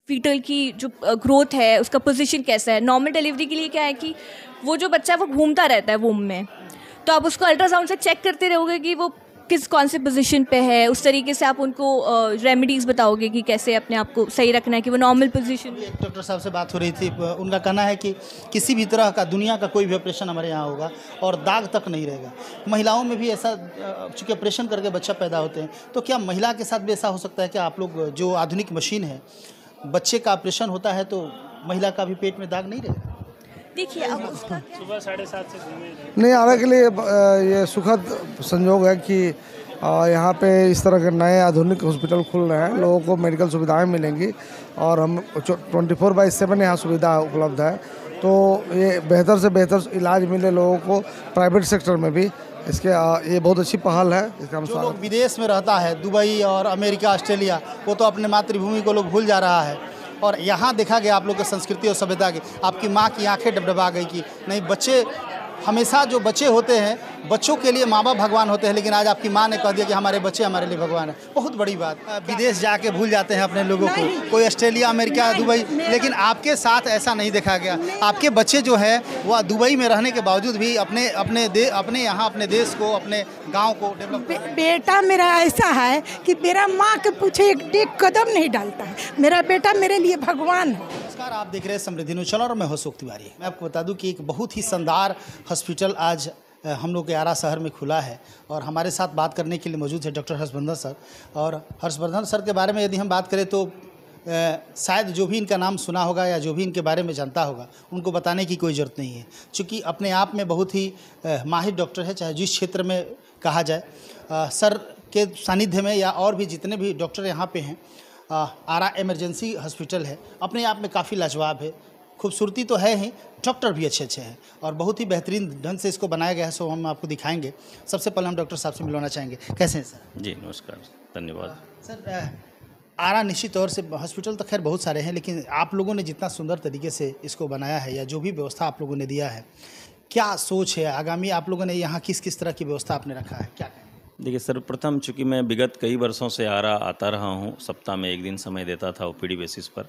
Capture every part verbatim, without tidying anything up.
Fetal की जो growth है उसका पोजीशन कैसा है। नॉर्मल डिलीवरी के लिए क्या है कि वो जो बच्चा है वो घूमता रहता है वूम में, तो आप उसको अल्ट्रासाउंड से चेक करते रहोगे कि वो किस कौन से पोजीशन पे है। उस तरीके से आप उनको रेमेडीज़ बताओगे कि कैसे अपने आप को सही रखना है कि वो नॉर्मल पोजीशन। एक डॉक्टर साहब से बात हो रही थी, उनका कहना है कि किसी भी तरह का दुनिया का कोई भी ऑपरेशन हमारे यहाँ होगा और दाग तक नहीं रहेगा। महिलाओं में भी ऐसा, चूँकि ऑपरेशन करके बच्चा पैदा होते हैं, तो क्या महिला के साथ भी ऐसा हो सकता है कि आप लोग जो आधुनिक मशीन है, बच्चे का ऑपरेशन होता है तो महिला का भी पेट में दाग नहीं रहेगा? देखिए अब उसका सुबह साढ़े सात से नहीं, आने के लिए ये सुखद संयोग है कि यहाँ पे इस तरह के नए आधुनिक हॉस्पिटल खुल रहे हैं, लोगों को मेडिकल सुविधाएं मिलेंगी और हम ट्वेंटी फोर बाई सेवन यहाँ सुविधा उपलब्ध है, तो ये बेहतर से बेहतर इलाज मिले लोगों को प्राइवेट सेक्टर में भी। इसके ये बहुत अच्छी पहल है। इसका हम जो लोग विदेश में रहता है, दुबई और अमेरिका, ऑस्ट्रेलिया, वो तो अपने मातृभूमि को लोग भूल जा रहा है, और यहाँ देखा गया आप लोग की संस्कृति और सभ्यता की। आपकी माँ की आंखें डबडबा गई कि नहीं, बच्चे हमेशा जो बच्चे होते हैं, बच्चों के लिए माँ बाप भगवान होते हैं, लेकिन आज आपकी माँ ने कह दिया कि हमारे बच्चे हमारे लिए भगवान है। बहुत बड़ी बात। विदेश जाके भूल जाते हैं अपने लोगों को, कोई ऑस्ट्रेलिया, अमेरिका, दुबई, लेकिन आपके साथ ऐसा नहीं देखा गया। आपके बच्चे जो है वह दुबई में रहने के बावजूद भी अपने अपने दे अपने यहाँ अपने देश को, अपने गाँव को डेवलप। बे, बेटा मेरा ऐसा है कि मेरा माँ के पीछे एक एक कदम नहीं डालता है। मेरा बेटा मेरे लिए भगवान है। नमस्कार, आप देख रहे हैं समृद्धि न्यूज़ चैनल और मैं अशोक तिवारी। मैं आपको बता दूं कि एक बहुत ही शानदार हॉस्पिटल आज हम लोग के आरा शहर में खुला है, और हमारे साथ बात करने के लिए मौजूद है डॉक्टर हर्षवर्धन सर। और हर्षवर्धन सर के बारे में यदि हम बात करें तो आ, शायद जो भी इनका नाम सुना होगा या जो भी इनके बारे में जानता होगा, उनको बताने की कोई ज़रूरत नहीं है, क्योंकि अपने आप में बहुत ही माहिर डॉक्टर है, चाहे जिस क्षेत्र में कहा जाए। आ, सर के सानिध्य में या और भी जितने भी डॉक्टर यहाँ पे हैं, आरा इमरजेंसी हॉस्पिटल है, अपने आप में काफ़ी लाजवाब है। खूबसूरती तो है ही, डॉक्टर भी अच्छे अच्छे हैं और बहुत ही बेहतरीन ढंग से इसको बनाया गया है, सो हम आपको दिखाएंगे। सबसे पहले हम डॉक्टर साहब से मिलवाना चाहेंगे। कैसे हैं सर? जी नमस्कार, धन्यवाद। सर, आरा निश्चित तौर से हॉस्पिटल तो खैर बहुत सारे हैं, लेकिन आप लोगों ने जितना सुंदर तरीके से इसको बनाया है या जो भी व्यवस्था आप लोगों ने दिया है, क्या सोच है आगामी? आप लोगों ने यहाँ किस किस तरह की व्यवस्था आपने रखा है, क्या? देखिए, सर्वप्रथम चूँकि मैं विगत कई वर्षों से आ रहा आता रहा हूँ, सप्ताह में एक दिन समय देता था ओपीडी बेसिस पर।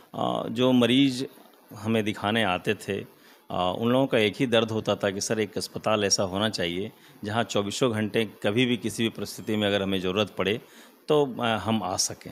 जो मरीज़ हमें दिखाने आते थे, उन लोगों का एक ही दर्द होता था कि सर एक अस्पताल ऐसा होना चाहिए जहाँ चौबीसों घंटे कभी भी किसी भी परिस्थिति में अगर हमें ज़रूरत पड़े तो हम आ सकें।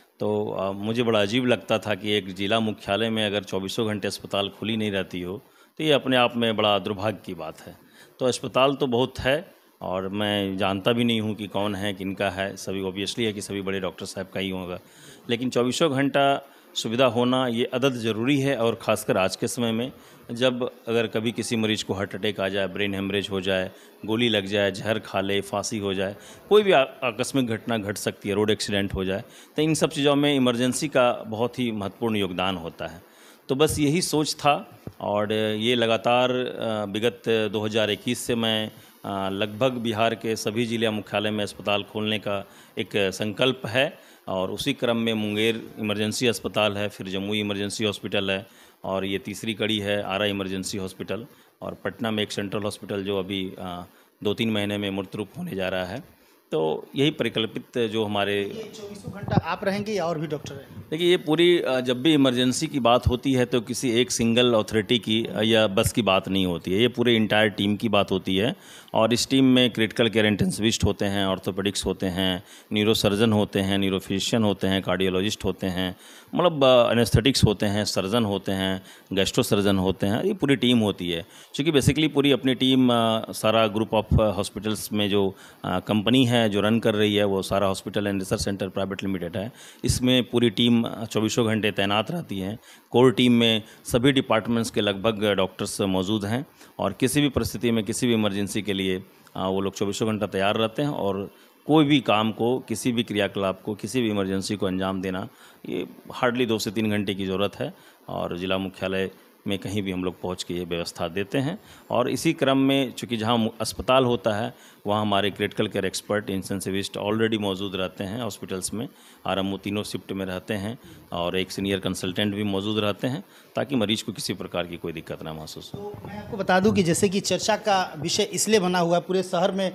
तो मुझे बड़ा अजीब लगता था कि एक जिला मुख्यालय में अगर चौबीसों घंटे अस्पताल खुली नहीं रहती हो, तो ये अपने आप में बड़ा दुर्भाग्य की बात है। तो अस्पताल तो बहुत है और मैं जानता भी नहीं हूँ कि कौन है, किनका है। सभी ऑब्वियसली है कि सभी बड़े डॉक्टर साहब का ही होगा, लेकिन चौबीसों घंटा सुविधा होना ये अदद ज़रूरी है। और ख़ासकर आज के समय में, जब अगर कभी किसी मरीज़ को हार्ट अटैक आ जाए, ब्रेन हेमरेज हो जाए, गोली लग जाए, जहर खा ले, फांसी हो जाए, कोई भी आकस्मिक घटना घट सकती है, रोड एक्सीडेंट हो जाए, तो इन सब चीज़ों में इमरजेंसी का बहुत ही महत्वपूर्ण योगदान होता है। तो बस यही सोच था, और ये लगातार विगत दो हज़ार इक्कीस से मैं लगभग बिहार के सभी जिला मुख्यालय में अस्पताल खोलने का एक संकल्प है। और उसी क्रम में मुंगेर इमरजेंसी अस्पताल है, फिर जमुई इमरजेंसी हॉस्पिटल है, और ये तीसरी कड़ी है आरा इमरजेंसी हॉस्पिटल, और पटना में एक सेंट्रल हॉस्पिटल जो अभी दो तीन महीने में मूर्त रूप होने जा रहा है। तो यही परिकल्पित जो हमारे चौबीसों घंटा आप रहेंगे या और भी डॉक्टर हैं? देखिए, ये पूरी जब भी इमरजेंसी की बात होती है तो किसी एक सिंगल अथॉरिटी की या बस की बात नहीं होती है, ये पूरे इंटायर टीम की बात होती है। और इस टीम में क्रिटिकल केयर इंटेंसिविस्ट होते हैं, ऑर्थोपेडिक्स होते हैं, न्यूरोसर्जन होते हैं, न्यूरोफिजिशियन होते हैं, कार्डियोलॉजिस्ट होते हैं, मतलब एनेस्थेटिक्स होते हैं, सर्जन होते हैं, गैस्ट्रो सर्जन होते हैं। ये पूरी टीम होती है, क्योंकि बेसिकली पूरी अपनी टीम सारा ग्रुप ऑफ हॉस्पिटल्स में जो कंपनी है जो रन कर रही है, वो सारा hospital and research centre private limited है। इसमें पूरी टीम चौबीसों घंटे तैनात रहती है। कोर टीम में सभी डिपार्टमेंट्स के लगभग डॉक्टर्स मौजूद हैं, और किसी भी परिस्थिति में, किसी भी इमरजेंसी के लिए वो लोग चौबीसों घंटा तैयार रहते हैं। और कोई भी काम को, किसी भी क्रियाकलाप को, किसी भी इमरजेंसी को अंजाम देना, ये हार्डली दो से तीन घंटे की ज़रूरत है, और जिला मुख्यालय में कहीं भी हम लोग पहुंच के ये व्यवस्था देते हैं। और इसी क्रम में चूँकि जहां अस्पताल होता है वहां हमारे critical care expert intensivist already मौजूद रहते हैं हॉस्पिटल्स में। आरएमओ तीनों शिफ्ट में रहते हैं, और एक सीनियर कंसल्टेंट भी मौजूद रहते हैं, ताकि मरीज को किसी प्रकार की कोई दिक्कत ना महसूस हो। तो मैं आपको बता दूं कि जैसे कि चर्चा का विषय इसलिए बना हुआ है, पूरे शहर में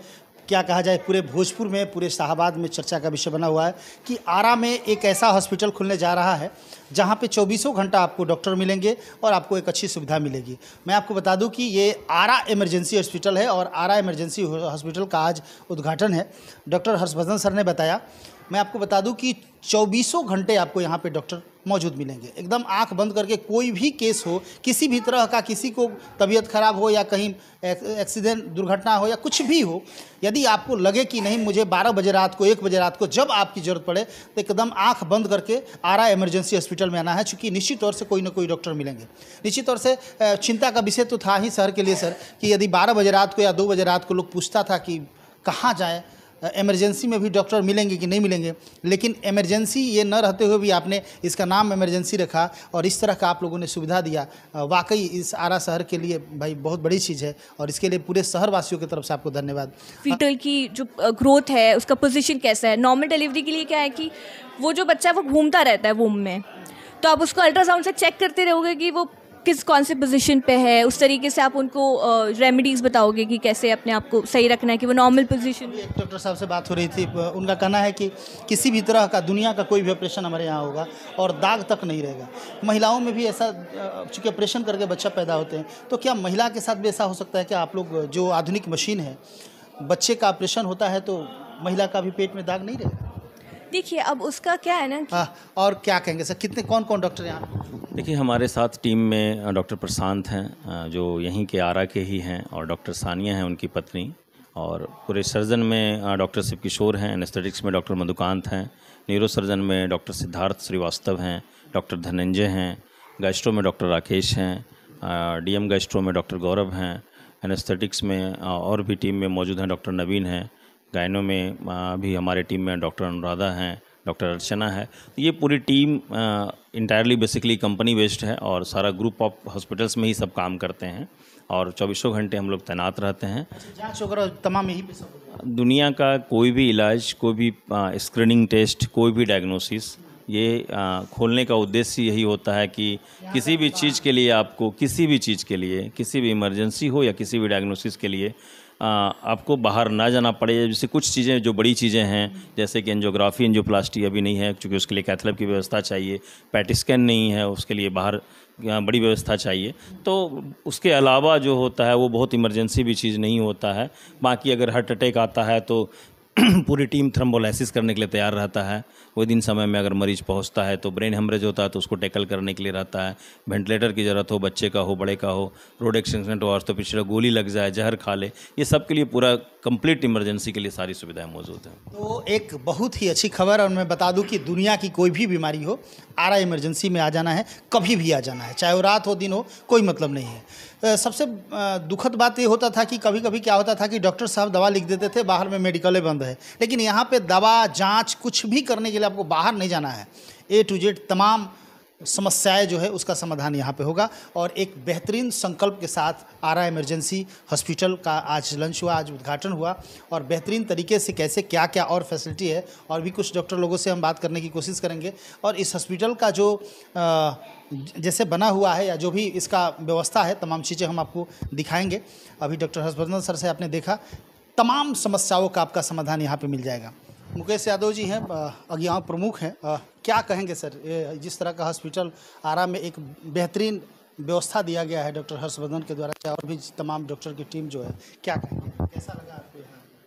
क्या कहा जाए, पूरे भोजपुर में, पूरे शाहबाद में चर्चा का विषय बना हुआ है कि आरा में एक ऐसा हॉस्पिटल खुलने जा रहा है जहां पे चौबीसों घंटा आपको डॉक्टर मिलेंगे और आपको एक अच्छी सुविधा मिलेगी। मैं आपको बता दूं कि ये आरा इमरजेंसी हॉस्पिटल है और आरा इमरजेंसी हॉस्पिटल का आज उद्घाटन है। डॉक्टर हर्षवर्धन सर ने बताया। मैं आपको बता दूं कि चौबीसों घंटे आपको यहाँ पे डॉक्टर मौजूद मिलेंगे। एकदम आंख बंद करके कोई भी केस हो, किसी भी तरह का, किसी को तबीयत खराब हो या कहीं एक्सीडेंट दुर्घटना हो या कुछ भी हो, यदि आपको लगे कि नहीं मुझे बारह बजे रात को, एक बजे रात को, जब आपकी ज़रूरत पड़े तो एकदम आंख बंद करके आरा इमरजेंसी हॉस्पिटल में आना है। चूँकि निश्चित तौर से कोई ना कोई डॉक्टर मिलेंगे। निश्चित तौर से चिंता का विषय तो था ही शहर के लिए सर कि यदि बारह बजे रात को या दो बजे रात को लोग पूछता था कि कहाँ जाए, इमरजेंसी में भी डॉक्टर मिलेंगे कि नहीं मिलेंगे, लेकिन इमरजेंसी ये न रहते हुए भी आपने इसका नाम इमरजेंसी रखा और इस तरह का आप लोगों ने सुविधा दिया। वाकई इस आरा शहर के लिए भाई बहुत बड़ी चीज़ है और इसके लिए पूरे शहर वासियों की तरफ से आपको धन्यवाद। फीटल की जो ग्रोथ है उसका पोजीशन कैसा है। नॉर्मल डिलीवरी के लिए क्या है कि वो जो बच्चा वो घूमता रहता है वूम में, तो आप उसको अल्ट्रासाउंड से चेक करते रहोगे कि वो किस कौन से पोजीशन पे है। उस तरीके से आप उनको रेमेडीज़ बताओगे कि कैसे अपने आप को सही रखना है कि वो नॉर्मल पोजीशन। एक डॉक्टर साहब से बात हो रही थी, उनका कहना है कि किसी भी तरह का दुनिया का कोई भी ऑपरेशन हमारे यहाँ होगा और दाग तक नहीं रहेगा। महिलाओं में भी ऐसा, चूँकि ऑपरेशन करके बच्चा पैदा होते हैं, तो क्या महिला के साथ भी ऐसा हो सकता है कि आप लोग जो आधुनिक मशीन है, बच्चे का ऑपरेशन होता है तो महिला का भी पेट में दाग नहीं रहेगा? देखिए अब उसका क्या है ना। हाँ, और क्या कहेंगे सर, कितने कौन कौन डॉक्टर यहाँ? देखिए हमारे साथ टीम में डॉक्टर प्रशांत हैं जो यहीं के आरा के ही हैं, और डॉक्टर सानिया हैं उनकी पत्नी, और पूरे सर्जन में डॉक्टर शिव किशोर हैं, एनेस्थेटिक्स में डॉक्टर मधुकांत हैं, न्यूरो सर्जन में डॉक्टर सिद्धार्थ श्रीवास्तव हैं, डॉक्टर धनंजय हैं, गैस्ट्रो में डॉक्टर राकेश हैं, डीएम गैस्ट्रो में डॉक्टर गौरव हैं, एनेस्थेटिक्स में और भी टीम में मौजूद हैं डॉक्टर नवीन हैं, गायनों में भी हमारे टीम में डॉक्टर अनुराधा हैं, डॉक्टर अर्चना है। ये पूरी team entirely basically company based है और सारा ग्रुप ऑफ हॉस्पिटल्स में ही सब काम करते हैं और चौबीसों घंटे हम लोग तैनात रहते हैं। जांच वगैरह तमाम यही पे सब। दुनिया का कोई भी इलाज, कोई भी स्क्रीनिंग टेस्ट, कोई भी डायग्नोसिस, ये आ, खोलने का उद्देश्य यही होता है कि किसी भी चीज़ के लिए आपको, किसी भी चीज़ के लिए, किसी भी इमरजेंसी हो या किसी भी डायग्नोसिस के लिए आ, आपको बाहर ना जाना पड़े। जैसे कुछ चीज़ें जो बड़ी चीज़ें हैं, जैसे कि एंजियोग्राफी, एंजियोप्लास्टी अभी नहीं है क्योंकि उसके लिए कैथ लैब की व्यवस्था चाहिए, पैट स्कैन नहीं है, उसके लिए बाहर बड़ी व्यवस्था चाहिए। तो उसके अलावा जो होता है वो बहुत इमरजेंसी भी चीज़ नहीं होता है। बाकी अगर हार्ट अटैक आता है तो पूरी टीम थ्रोम्बोलाइसिस करने के लिए तैयार रहता है। वो दिन समय में अगर मरीज पहुंचता है तो ब्रेन हेमरेज होता है तो उसको टैकल करने के लिए रहता है। वेंटिलेटर की ज़रूरत हो, बच्चे का हो, बड़े का हो, रोड एक्सीडेंट हो, ऑर्थोपेडिक गोली लग जाए, जहर खा ले, ये सब के लिए पूरा कंप्लीट इमरजेंसी के लिए सारी सुविधाएं मौजूद हैं। तो एक बहुत ही अच्छी खबर, और मैं बता दूं कि दुनिया की कोई भी बीमारी हो, आरा इमरजेंसी में आ जाना है, कभी भी आ जाना है, चाहे वो रात हो दिन हो, कोई मतलब नहीं है। सबसे दुखद बात ये होता था कि कभी कभी क्या होता था कि डॉक्टर साहब दवा लिख देते थे, बाहर में मेडिकलें बंद है, लेकिन यहाँ पे दवा, जांच, कुछ भी करने के लिए आपको बाहर नहीं जाना है। ए टू जेड तमाम समस्याएं जो है उसका समाधान यहाँ पे होगा। और एक बेहतरीन संकल्प के साथ आरा इमरजेंसी हॉस्पिटल का आज लंच हुआ, आज उद्घाटन हुआ, और बेहतरीन तरीके से कैसे क्या क्या और फैसिलिटी है, और भी कुछ डॉक्टर लोगों से हम बात करने की कोशिश करेंगे। और इस हॉस्पिटल का जो आ, जैसे बना हुआ है या जो भी इसका व्यवस्था है, तमाम चीज़ें हम आपको दिखाएंगे। अभी डॉक्टर हर्षवर्धन सर से आपने देखा, तमाम समस्याओं का आपका समाधान यहाँ पे मिल जाएगा। मुकेश यादव जी हैं, अज्ञान प्रमुख हैं, क्या कहेंगे सर, ये जिस तरह का हॉस्पिटल आरा में एक बेहतरीन व्यवस्था दिया गया है डॉक्टर हर्षवर्धन के द्वारा, और भी तमाम डॉक्टर की टीम जो है, क्या कहेंगे, कैसा लगा आपको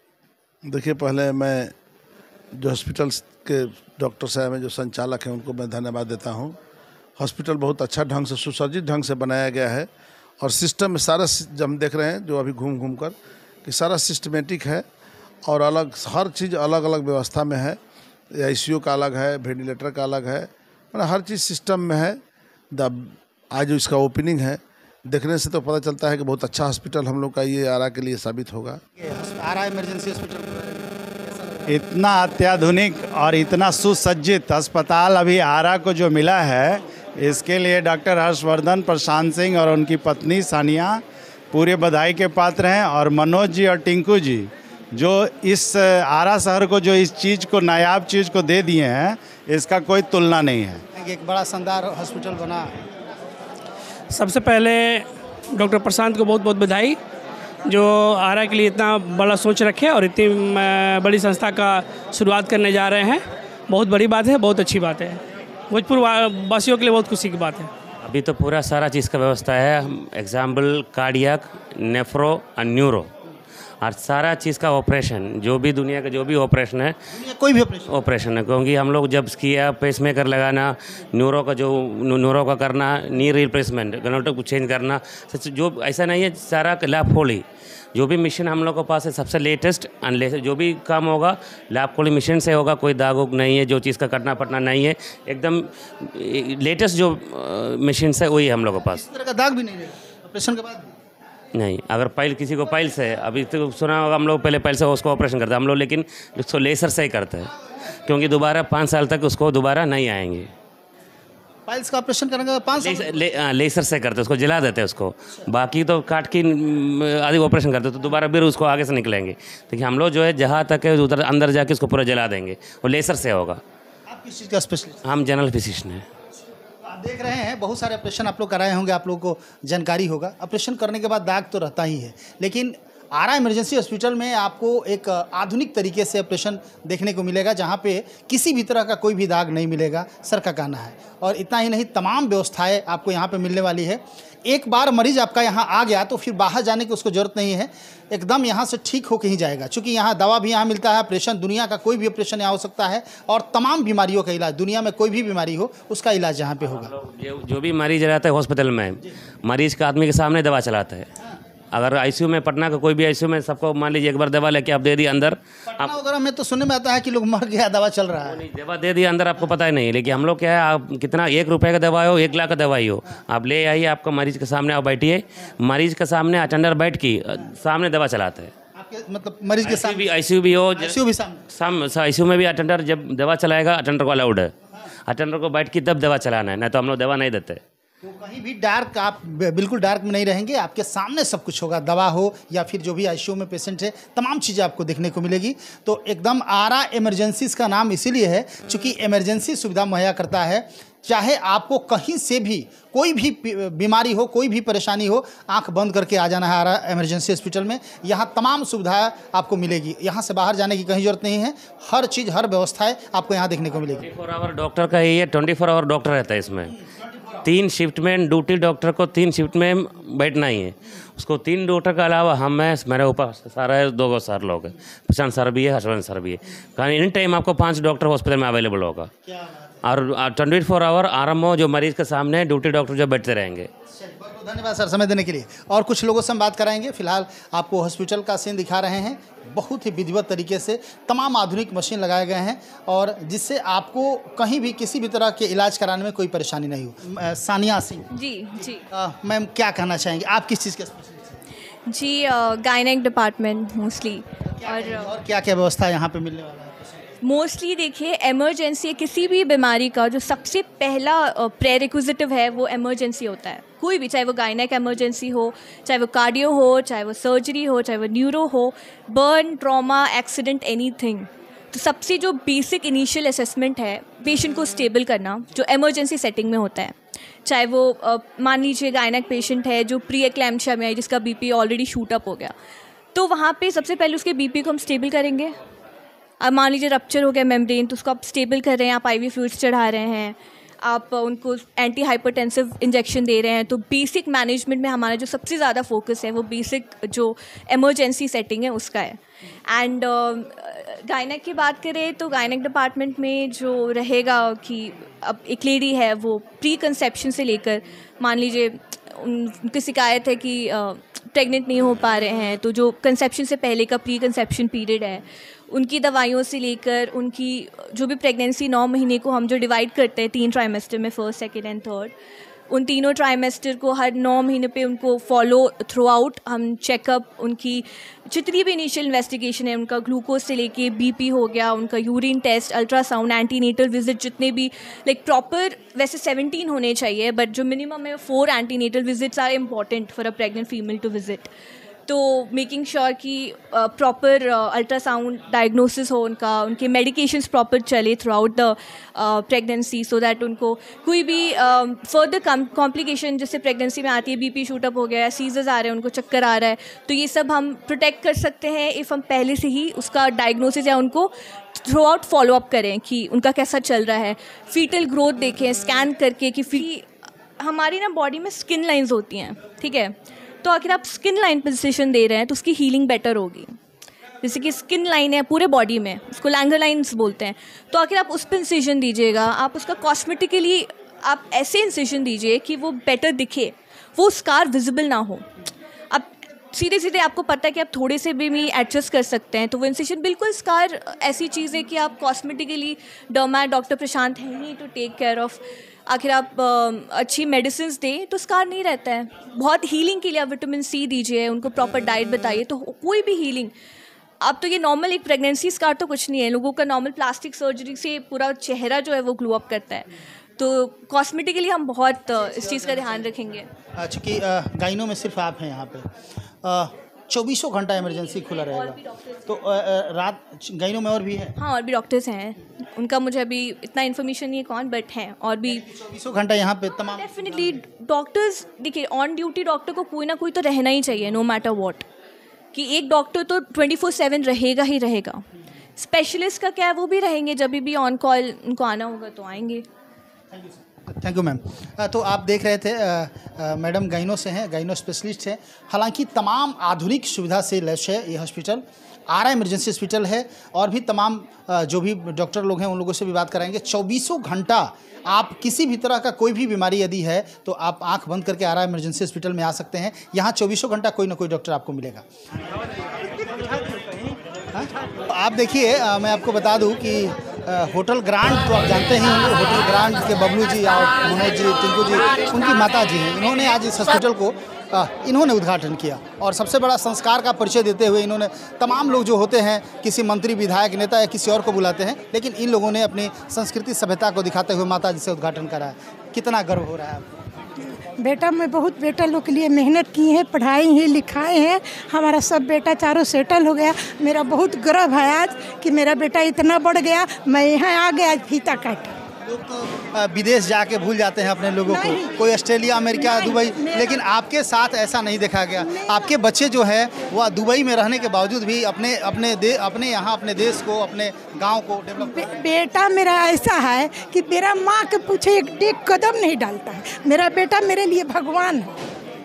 यहाँ? देखिए, पहले मैं जो हॉस्पिटल के डॉक्टर साहब हैं, जो संचालक हैं, उनको मैं धन्यवाद देता हूँ। हॉस्पिटल बहुत अच्छा ढंग से, सुसज्जित ढंग से बनाया गया है, और सिस्टम में सारा, जब हम देख रहे हैं जो अभी घूम घूम कर, कि सारा सिस्टमेटिक है और अलग, हर चीज़ अलग अलग व्यवस्था में है। आईसीयू का अलग है, वेंटिलेटर का अलग है, मतलब हर चीज़ सिस्टम में है। द आज जो इसका ओपनिंग है, देखने से तो पता चलता है कि बहुत अच्छा हॉस्पिटल हम लोग का ये आरा के लिए साबित होगा। आरा इमरजेंसी हॉस्पिटल इतना अत्याधुनिक और इतना सुसज्जित अस्पताल अभी आरा को जो मिला है, इसके लिए डॉक्टर हर्षवर्धन, प्रशांत सिंह और उनकी पत्नी सानिया पूरे बधाई के पात्र हैं। और मनोज जी और टिंकू जी जो इस आरा शहर को, जो इस चीज़ को, नायाब चीज़ को दे दिए हैं, इसका कोई तुलना नहीं है। एक बड़ा शानदार हॉस्पिटल बना। सबसे पहले डॉक्टर प्रशांत को बहुत बहुत बधाई। जो आरा के लिए इतना बड़ा सोच रखे और इतनी अ, बड़ी संस्था का शुरुआत करने जा रहे हैं। बहुत बड़ी बात है, बहुत अच्छी बात है। भोजपुर वा- वासियों के लिए बहुत खुशी की बात है। अभी तो पूरा सारा चीज़ का व्यवस्था है। एग्जाम्पल कार्डियक, नेफ्रो और न्यूरो और सारा चीज़ का ऑपरेशन, जो भी दुनिया का जो भी ऑपरेशन है, दुनिया कोई भी ऑपरेशन ऑपरेशन है। क्योंकि हम लोग जब किया पेसमेकर लगाना, न्यूरो का जो न्यूरो का करना, नी रिप्लेसमेंट, गनोटो को चेंज करना, सच जो ऐसा नहीं है, सारा लैब खोली जो भी मिशन हम लोग के पास है सबसे लेटेस्ट अनलेस जो भी काम होगा लैब खोली मिशन से होगा। कोई दाग उग नहीं है, जो चीज़ का कटना पटना नहीं है, एकदम लेटेस्ट जो मशीन है वही हम लोग के पास। इस तरह का दाग भी नहीं रहेगा ऑपरेशन के बाद भी? नहीं, अगर पाइल किसी को पाइल से, अभी तो सुना होगा हम लोग पहले पाइल से उसको ऑपरेशन करते हैं हम लोग, लेकिन उसको लेसर से ही करते हैं क्योंकि दोबारा पाँच साल तक उसको दोबारा नहीं आएंगे। पाइल्स का ऑपरेशन करने के बाद पाँच साल लेसर, ले, हाँ, लेसर से करते हैं, उसको जला देते हैं उसको। बाकी तो काट की आदि ऑपरेशन करते हैं, तो दोबारा फिर उसको आगे से निकलेंगे। देखिए हम लोग जो है जहाँ तक है उधर अंदर जाके उसको पूरा जला देंगे, वो लेसर से होगा। आप किस चीज़ का स्पेशलिस्ट? हम जनरल फिजिशियन हैं। आप देख रहे हैं बहुत सारे ऑपरेशन आप लोग कराए होंगे, आप लोगों को जानकारी होगा। ऑपरेशन करने के बाद दाग तो रहता ही है, लेकिन आरा इमरजेंसी हॉस्पिटल में आपको एक आधुनिक तरीके से ऑपरेशन देखने को मिलेगा, जहां पे किसी भी तरह का कोई भी दाग नहीं मिलेगा, सर का कहना है। और इतना ही नहीं, तमाम व्यवस्थाएं आपको यहां पे मिलने वाली है। एक बार मरीज आपका यहां आ गया तो फिर बाहर जाने की उसको ज़रूरत नहीं है, एकदम यहां से ठीक होकर ही जाएगा। चूँकि यहाँ दवा भी यहाँ मिलता है, ऑपरेशन दुनिया का कोई भी ऑपरेशन यहाँ हो सकता है और तमाम बीमारियों का इलाज, दुनिया में कोई भी बीमारी हो उसका इलाज यहाँ पे होगा। जो जो भी मरीज रहता है हॉस्पिटल में, मरीज का आदमी के सामने दवा चलाता है। अगर आईसीयू में, पटना का कोई भी आईसीयू में, सबको मान लीजिए एक बार दवा लेके आप दे दिए अंदर, पटना वगैरह में तो सुनने में आता है कि लोग मर गया, दवा चल रहा है। नहीं, दवा दे दिए अंदर, आपको पता ही नहीं। लेकिन हम लोग क्या है, आप कितना एक रुपए का दवाई हो, एक लाख का दवाई हो, आप ले आइए, आपका मरीज के सामने आप बैठिए, मरीज के सामने अटेंडर बैठ के सामने दवा चलाते हैं। आपके मतलब मरीज के साथ भी आईसीयू भी हो, आईसीयू भी सामने साम आईसीयू में भी अटेंडर जब दवा चलाएगा, अटेंडर को अलाउड है, अटेंडर को बैठ के तब दवा चलाना है, नहीं तो हम लोग दवा नहीं देते। तो कहीं भी डार्क, आप बिल्कुल डार्क में नहीं रहेंगे, आपके सामने सब कुछ होगा, दवा हो या फिर जो भी आईसीयू में पेशेंट है, तमाम चीज़ें आपको देखने को मिलेगी। तो एकदम आरा इमरजेंसीज का नाम इसीलिए है क्योंकि इमरजेंसी सुविधा मुहैया करता है। चाहे आपको कहीं से भी कोई भी बीमारी हो, कोई भी परेशानी हो, आंख बंद करके आ जाना है आरा इमरजेंसी हॉस्पिटल में। यहाँ तमाम सुविधाएं आपको मिलेगी, यहाँ से बाहर जाने की कहीं जरूरत नहीं है। हर चीज़, हर व्यवस्थाएं आपको यहाँ देखने को मिलेगी। ट्वेंटी फोर आवर डॉक्टर का ये ट्वेंटी फोर आवर डॉक्टर रहता है इसमें। तीन शिफ्ट में ड्यूटी, डॉक्टर को तीन शिफ्ट में बैठना ही है। उसको तीन डॉक्टर के अलावा हम है, मेरे ऊपर सारा है, दो सर लोग हैं, प्रशांत सर भी है, हर्षवर्धन सर भी है। कारण इन टाइम आपको पांच डॉक्टर हॉस्पिटल में अवेलेबल होगा और ट्वेंटी फोर आवर आराम हो, जो मरीज के सामने ड्यूटी डॉक्टर जो बैठते रहेंगे। बहुत बहुत धन्यवाद सर समय देने के लिए। और कुछ लोगों से हम बात कराएंगे। फिलहाल आपको हॉस्पिटल का सीन दिखा रहे हैं। बहुत ही विधिवत तरीके से तमाम आधुनिक मशीन लगाए गए हैं और जिससे आपको कहीं भी किसी भी तरह के इलाज कराने में कोई परेशानी नहीं हो। सानिया सिंह जी जी मैम, क्या कहना चाहेंगे, आप किस चीज़ के स्पेशलिस्ट हैं? जी गायनेक डिपार्टमेंट मोस्टली। और और क्या क्या व्यवस्था यहाँ पे मिलने वाला है? मोस्टली देखिए, इमरजेंसी किसी भी बीमारी का जो सबसे पहला प्रेरिक्विजिटिव है वो इमरजेंसी होता है। कोई भी, चाहे वो गायनेक इमरजेंसी हो, चाहे वो कार्डियो हो, चाहे वो सर्जरी हो, चाहे वो न्यूरो हो, बर्न, ट्रॉमा, एक्सीडेंट, एनीथिंग। तो सबसे जो बेसिक इनिशियल असेसमेंट है पेशेंट को स्टेबल करना, जो इमरजेंसी सेटिंग में होता है। चाहे वो अ, मान लीजिए गायनेक पेशेंट है जो प्री एक्लैम्पशिया में है, जिसका बीपी ऑलरेडी शूट अप हो गया, तो वहाँ पे सबसे पहले उसके बीपी को हम स्टेबल करेंगे। अब मान लीजिए रप्चर हो गया मेम्ब्रेन, तो उसको आप स्टेबल कर रहे हैं, आप आईवी फ्लूइड्स चढ़ा रहे हैं, आप उनको एंटी हाइपरटेंसिव इंजेक्शन दे रहे हैं। तो बेसिक मैनेजमेंट में हमारा जो सबसे ज़्यादा फोकस है वो बेसिक जो इमरजेंसी सेटिंग है उसका है। एंड गायनेक की बात करें तो गायनेक डिपार्टमेंट में जो रहेगा कि अब एक लेडी है वो प्री कंसेप्शन से लेकर, मान लीजिए उनकी शिकायत है कि प्रेग्नेंट नहीं हो पा रहे हैं, तो जो कंसेप्शन से पहले का प्री कंसेप्शन पीरियड है उनकी दवाइयों से लेकर उनकी जो भी प्रेगनेंसी नौ महीने को हम जो डिवाइड करते हैं तीन ट्राइमेस्टर में, फर्स्ट, सेकेंड एंड थर्ड, उन तीनों ट्राइमेस्टर को हर नौ महीने पे उनको फॉलो थ्रू आउट हम चेकअप, उनकी जितनी भी इनिशियल इन्वेस्टिगेशन है, उनका ग्लूकोज से लेके बीपी हो गया, उनका urine test, ultrasound, antenatal visit, जितने भी लाइक प्रॉपर, वैसे सेवनटीन होने चाहिए बट जो मिनिमम है four antenatal visits are important for a pregnant female to visit. तो मेकिंग श्योर कि प्रॉपर अल्ट्रासाउंड डायग्नोसिस हो उनका, उनके मेडिकेशंस प्रॉपर चले throughout the pregnancy, so that उनको कोई भी फर्दर कॉम्प्लिकेशन जैसे प्रेगनेंसी में आती है, बीपी शूटअप हो गया, सीजर्स आ रहे हैं, उनको चक्कर आ रहा है, तो ये सब हम प्रोटेक्ट कर सकते हैं इफ़ हम पहले से ही उसका डायग्नोसिस या उनको थ्रू आउट फॉलोअप करें कि उनका कैसा चल रहा है, फीटल ग्रोथ देखें स्कैन करके कि फी हमारी ना बॉडी में स्किन लाइंस होती हैं, ठीक है, तो आखिर आप स्किन लाइन पोजीशन दे रहे हैं तो उसकी हीलिंग बेटर होगी। जैसे कि स्किन लाइन है पूरे बॉडी में, उसको लैंगर लाइन्स बोलते हैं, तो आखिर आप उस पर इंसिजन दीजिएगा, आप उसका कॉस्मेटिकली आप ऐसे इंसिजन दीजिए कि वो बेटर दिखे, वो स्कार विजिबल ना हो। अब सीधे सीधे आपको पता है कि आप थोड़े से भी भी एडजस्ट कर सकते हैं, तो वो इंसिजन बिल्कुल स्कार ऐसी चीज़ है कि आप कॉस्मेटिकली डर्मा डॉक्टर प्रशांत है ही टू टेक केयर ऑफ। आखिर आप आ, अच्छी मेडिसिन दें तो स्कार नहीं रहता है। बहुत हीलिंग के लिए आप विटामिन सी दीजिए, उनको प्रॉपर डाइट बताइए, तो कोई भी हीलिंग। अब तो ये नॉर्मल एक प्रेगनेंसी स्कार तो कुछ नहीं है, लोगों का नॉर्मल प्लास्टिक सर्जरी से पूरा चेहरा जो है वो ग्लो अप करता है, तो कॉस्मेटिकली हम बहुत इस चीज़ का ध्यान रखेंगे। चूँकि गाइनों में सिर्फ आप हैं यहाँ पे, चौबीसों घंटा इमरजेंसी खुला रहेगा, तो आ, आ, रात गाइनों में और भी है? हाँ, और भी डॉक्टर्स हैं, उनका मुझे अभी इतना इन्फॉर्मेशन नहीं है कौन, बट हैं और भी चौबीसों घंटा यहाँ पे तमाम। डेफिनेटली डॉक्टर्स, देखिए ऑन ड्यूटी डॉक्टर को कोई ना कोई तो रहना ही चाहिए, नो मैटर व्हाट, कि एक डॉक्टर तो ट्वेंटी फोर सेवन रहेगा ही रहेगा। स्पेशलिस्ट का क्या है, वो भी रहेंगे, जब भी ऑन कॉल उनको आना होगा तो आएंगे। Thank you ma'am. तो आप देख रहे थे मैडम गाइनो से हैं, गाइनो स्पेशलिस्ट हैं। हालांकि तमाम आधुनिक सुविधा से लैस है ये हॉस्पिटल, आरा इमरजेंसी हॉस्पिटल है, और भी तमाम आ, जो भी डॉक्टर लोग हैं उन लोगों से भी बात कराएंगे। चौबीसों घंटा आप किसी भी तरह का कोई भी बीमारी यदि है तो आप आंख बंद करके आरा इमरजेंसी हॉस्पिटल में आ सकते हैं। यहाँ चौबीसों घंटा कोई ना कोई डॉक्टर आपको मिलेगा। हाँ? आप देखिए, मैं आपको बता दूं कि होटल ग्रांड तो आप जानते ही होंगे, होटल ग्रांड के बबलू जी और मनोज जी, टिंकू जी, उनकी माता जी हैं, इन्होंने आज इस हॉस्पिटल को आ, इन्होंने उद्घाटन किया, और सबसे बड़ा संस्कार का परिचय देते हुए इन्होंने, तमाम लोग जो होते हैं किसी मंत्री विधायक नेता या किसी और को बुलाते हैं, लेकिन इन लोगों ने अपनी संस्कृति सभ्यता को दिखाते हुए माता जी से उद्घाटन कराया। कितना गर्व हो रहा है आपको? बेटा मैं बहुत बेटा लोग के लिए मेहनत की है, पढ़ाई है, लिखाए हैं, हमारा सब बेटा चारों सेटल हो गया। मेरा बहुत गर्व है आज कि मेरा बेटा इतना बढ़ गया, मैं यहाँ आ गया आज फीता काट। लोग तो विदेश जाके भूल जाते हैं अपने लोगों को, कोई ऑस्ट्रेलिया, अमेरिका, दुबई, लेकिन आपके साथ ऐसा नहीं देखा गया। आपके बच्चे जो है वह दुबई में रहने के बावजूद भी अपने अपने दे अपने यहाँ अपने देश को, अपने गांव को डेवलप। बे, बेटा मेरा ऐसा है कि मेरा माँ के पीछे एक टेक कदम नहीं डालता है। मेरा बेटा मेरे लिए भगवान है।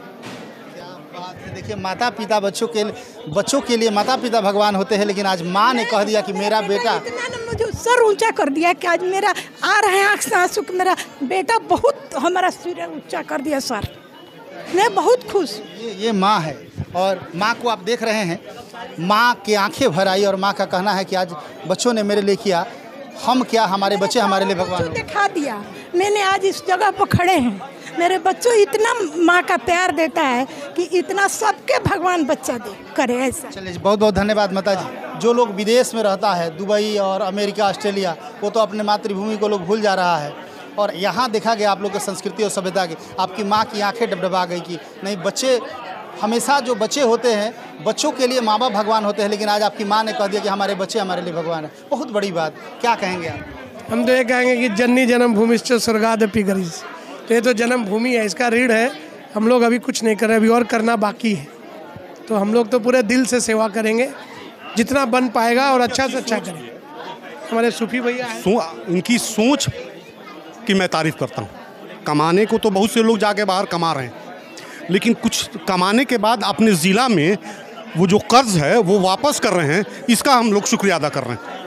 देखिए, माता पिता बच्चों के बच्चों के लिए माता पिता भगवान होते हैं, लेकिन आज माँ ने कह दिया कि मेरा बेटा, मुझे सर ऊंचा कर दिया कि आज मेरा आ रहे हैं आँख से आंसू, मेरा बेटा बहुत हमारा सिर ऊंचा कर दिया सर, मैं बहुत खुश। ये ये माँ है, और माँ को आप देख रहे हैं, माँ की आंखें भर आई, और माँ का कहना है कि आज बच्चों ने मेरे लिए किया, हम क्या, हमारे बच्चे हमारे लिए भगवान दिखा दिया। मैंने आज इस जगह पर खड़े हैं, मेरे बच्चों इतना माँ का प्यार देता है कि इतना सबके भगवान बच्चा दे करे ऐसा। चलिए, बहुत बहुत धन्यवाद माता जी। जो लोग विदेश में रहता है, दुबई और अमेरिका, ऑस्ट्रेलिया, वो तो अपने मातृभूमि को लोग भूल जा रहा है, और यहाँ देखा गया आप लोग की संस्कृति और सभ्यता की। आपकी माँ की आंखें डबडबा गई कि नहीं, बच्चे हमेशा, जो बच्चे होते हैं बच्चों के लिए माँ बाप भगवान होते हैं, लेकिन आज आपकी माँ ने कह दिया कि हमारे बच्चे हमारे लिए भगवान है। बहुत बड़ी बात, क्या कहेंगे आप? हम तो ये कहेंगे कि जननी जन्म भूमिश्च स्वर्गादपि गरीयसी, तो ये तो जन्म भूमि है, इसका ऋण है। हम लोग अभी कुछ नहीं कर रहे, अभी और करना बाकी है, तो हम लोग तो पूरे दिल से सेवा करेंगे, जितना बन पाएगा, और अच्छा से अच्छा करेंगे। हमारे सूफी भैया हैं, इनकी सोच की मैं तारीफ़ करता हूँ। कमाने को तो बहुत से लोग जाके बाहर कमा रहे हैं, लेकिन कुछ कमाने के बाद अपने ज़िला में वो जो कर्ज है वो वापस कर रहे हैं, इसका हम लोग शुक्रिया अदा कर रहे हैं।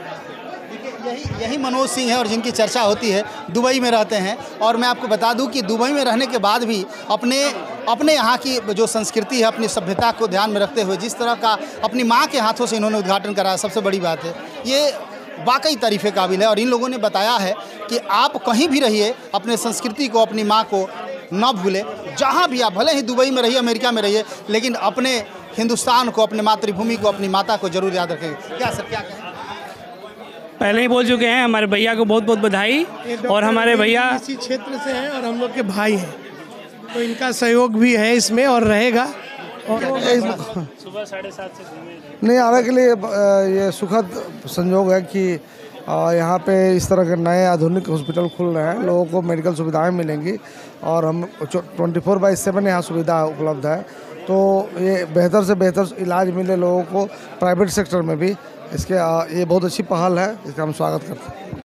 यही यही मनोज सिंह है, और जिनकी चर्चा होती है, दुबई में रहते हैं। और मैं आपको बता दूं कि दुबई में रहने के बाद भी अपने अपने यहाँ की जो संस्कृति है, अपनी सभ्यता को ध्यान में रखते हुए जिस तरह का अपनी माँ के हाथों से इन्होंने उद्घाटन कराया, सबसे बड़ी बात है, ये वाकई तारीफ़े काबिल है। और इन लोगों ने बताया है कि आप कहीं भी रहिए, अपने संस्कृति को, अपनी माँ को न भूलें। जहाँ भी आप, भले ही दुबई में रहिए, अमेरिका में रहिए, लेकिन अपने हिंदुस्तान को, अपने मातृभूमि को, अपनी माता को जरूर याद रखेंगे। क्या सर, क्या कहें? पहले ही बोल चुके हैं, हमारे भैया को बहुत बहुत बधाई, और हमारे भैया इसी क्षेत्र से हैं और हम लोग के भाई हैं, तो इनका सहयोग भी है इसमें और रहेगा। सुबह साढ़े सात से घूमे नहीं, आने के लिए अ, ये सुखद संयोग है कि अ, यहाँ पे इस तरह के नए आधुनिक हॉस्पिटल खुल रहे हैं, लोगों को मेडिकल सुविधाएं मिलेंगी और हम ट्वेंटी फोर बाई सेवन यहाँ सुविधा उपलब्ध है। तो ये बेहतर से बेहतर इलाज मिले लोगों को प्राइवेट सेक्टर में भी, इसके अ, ये बहुत अच्छी पहल है, इसका हम स्वागत करते हैं।